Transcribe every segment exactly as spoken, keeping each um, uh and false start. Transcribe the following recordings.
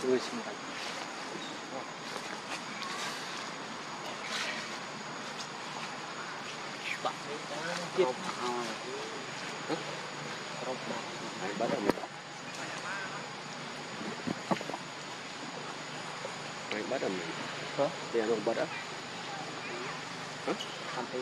người sinh thành bạn ấy đã tiếp bắt đầu mày bắt đầu mình hả thì anh bắt đó hả anh thấy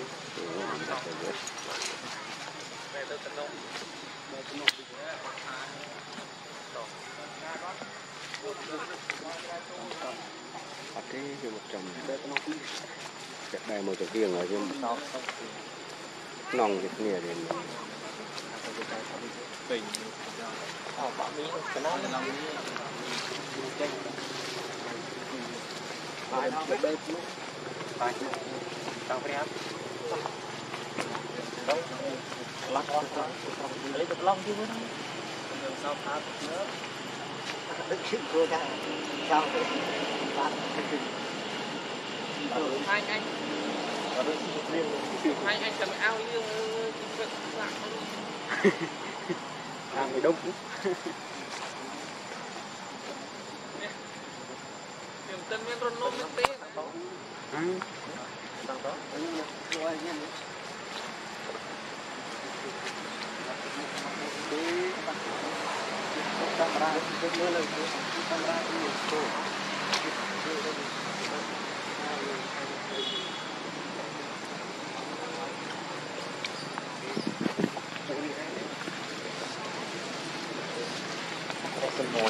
bắt thế cho một chồng chặt đài một chỗ kia rồi chứ nòng cái này thì bình ờ bỏ miếng cái nó nòng phải nó bếp luôn phải tao phải ăn đâu lắc lấy được long chứ với nó sao phá nữa đức sự cơ ra sao hai anh hai anh cầm ao như vậy à người đông điểm tân men rôn nôm nước tê ừ tăng đó rồi nha camera video lên camera video Hãy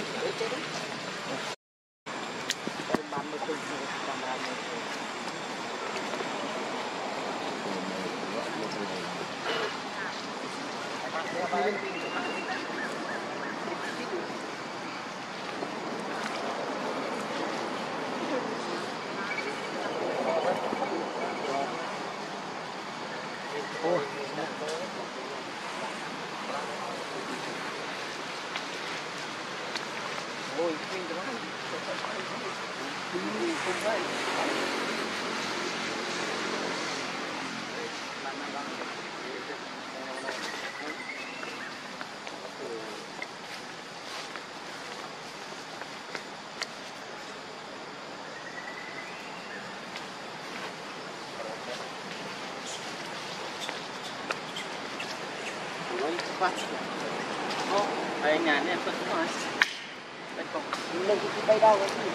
bắt ô đây nhà này vẫn nói đây còn lên cái đây đâu cái gì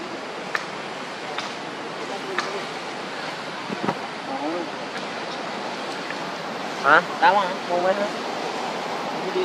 hả đau không mua mấy nữa đi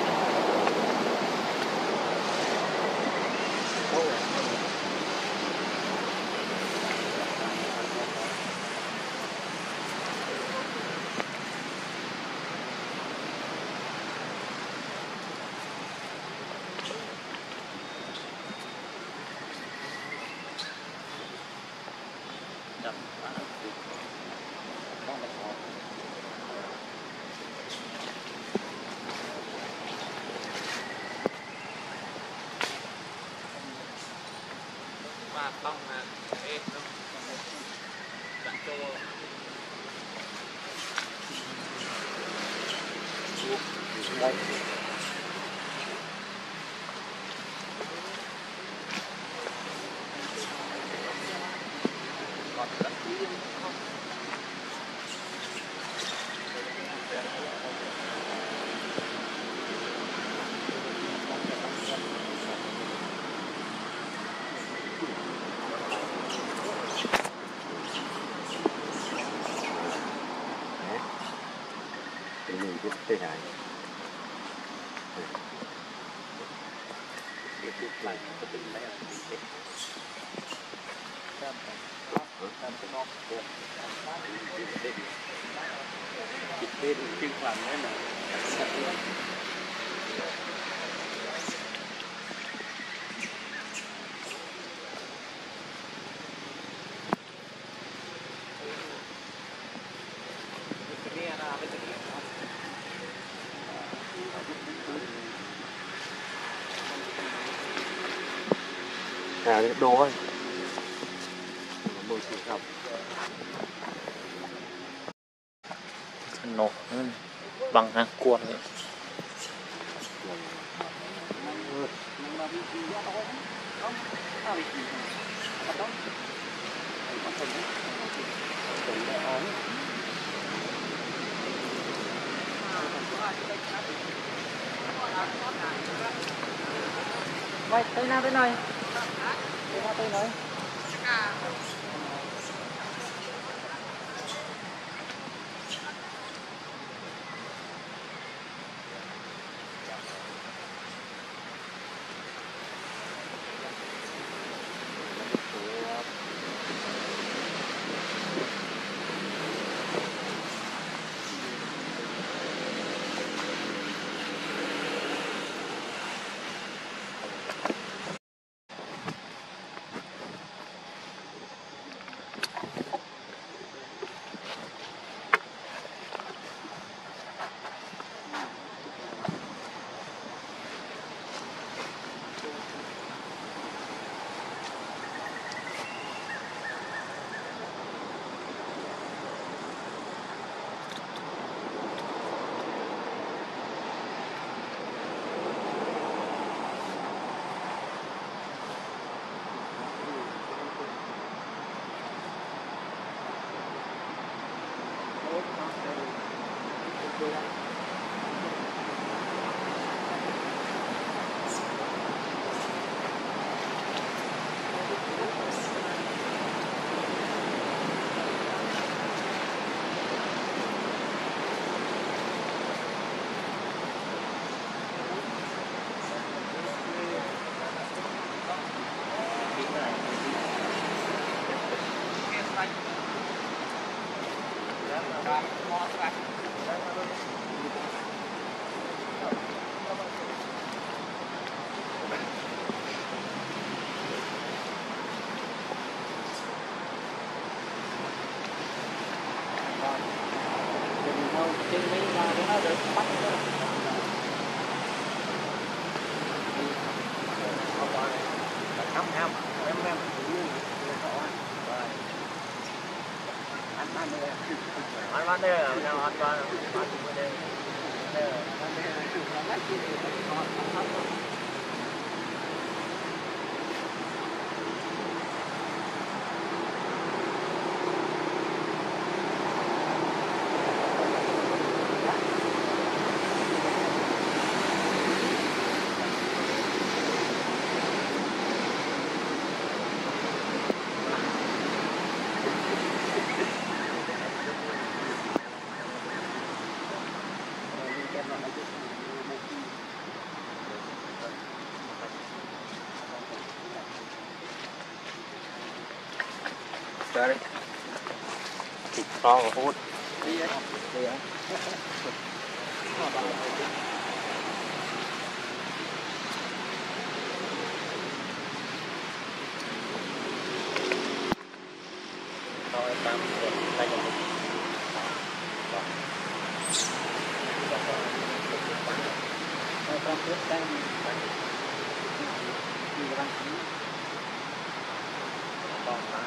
bông nè, ê, đâu, dặn cho đây. Thế này để tiếp lại cái tình này để làm làm cái nón của chụp tên chưng làm thế này à cái đồ ấy môi trường học nổ bằng hàng cuộn ấy. à Vikki bắt đó bắt thùng đấy thùng để ống vậy tới nào tới nơi tới nào tới nơi trên mấy ba nó được bắt không ham em em anh anh đây anh anh đây là nào anh ba anh đây đây Sorry. Thịt kho và hút. Đi đấy. Đi đấy. Thôi tạm tay vào. Thôi tạm trước tay. Đi vào đăng ký. Còn mà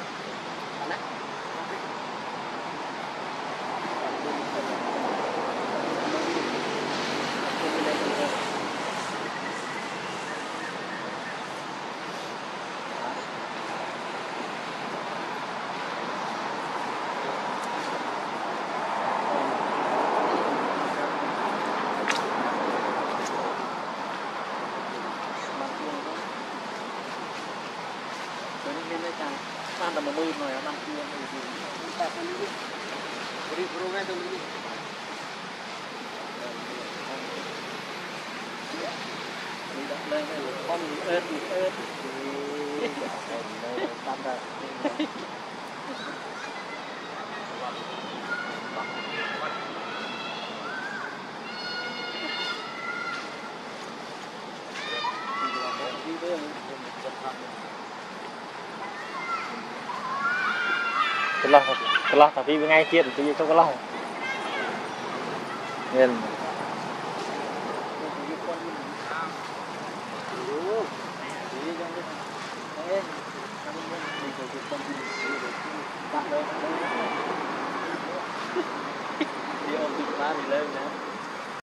ada memuih no ya nanti yang itu kita sendiri beri program sendiri tidak lagi con ớt ớt standar Kelah, kelah tapi ngay kia thì tôi không có lau. Nên đi ôm tụi ba thì lên nè.